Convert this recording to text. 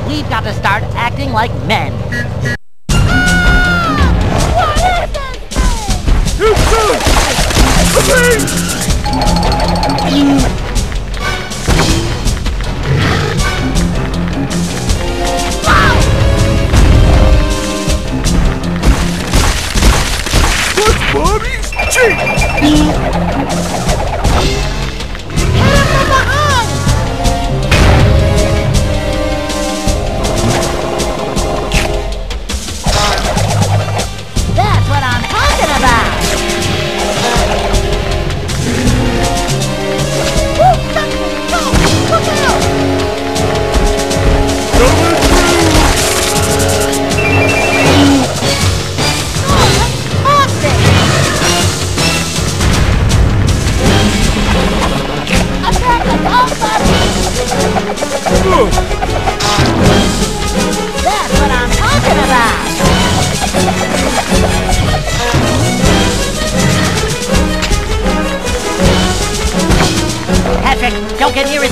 We've got to start acting like men. What is this thing? It's what's Bobby's cheek? That's what I'm talking about! Look out! Coming through! Attack the dog body! That's what I'm talking about! Patrick, don't get near